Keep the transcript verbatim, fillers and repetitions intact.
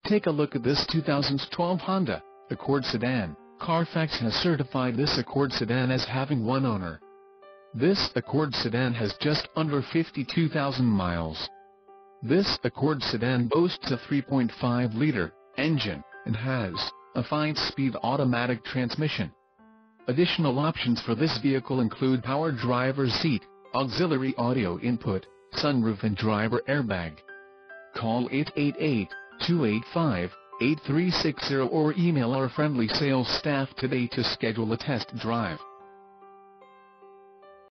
Take a look at this two thousand twelve Honda Accord sedan. Carfax has certified this Accord sedan as having one owner. This Accord sedan has just under fifty-two thousand miles. This Accord sedan boasts a three point five liter engine and has a five-speed automatic transmission. Additional options for this vehicle include power driver's seat, auxiliary audio input, sunroof and driver airbag. Call eight eight eight, two eight five, eight three six zero or email our friendly sales staff today to schedule a test drive.